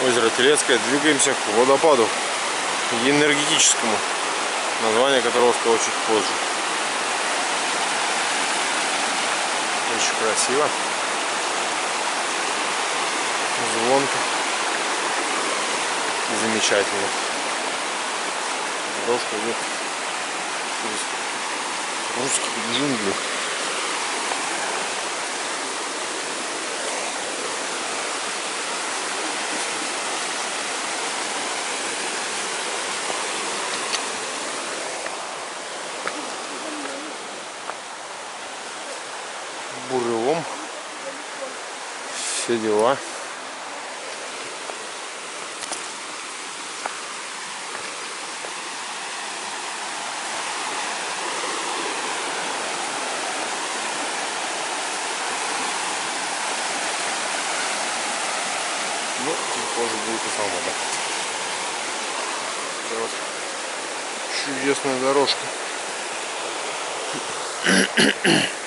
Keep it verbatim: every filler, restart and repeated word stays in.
Озеро Телецкое. Двигаемся к водопаду энергетическому, название которого скажу чуть позже. Очень красиво, звонко и замечательно. Дорожка идет через русские джунгли. Бурелом, все дела. Ну, позже будет и сам водопад. Чудесная дорожка.